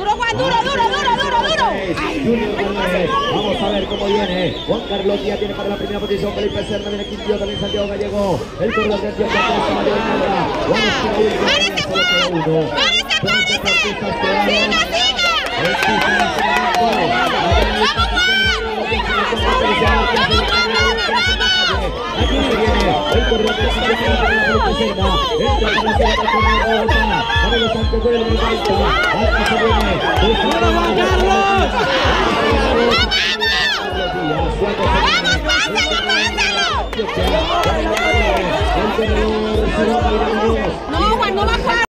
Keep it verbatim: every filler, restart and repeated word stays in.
Duro, Juan, duro, duro, duro, duro, duro. Ay, vamos a ver cómo viene. Juan Carlos Díaz tiene para la primera posición. Felipe Serna viene Quintío, también Santiago Gallego. El corredor de Antioquia. ¡Párese, Juan! ¡Párese, párese! ¡Siga, siga! ¡Vamos, aquí viene el corredor de Antioquia. ¡Vamos, Carlos! ¡Vamos, pásalo, pásalo! No, Juan, no va a jugar.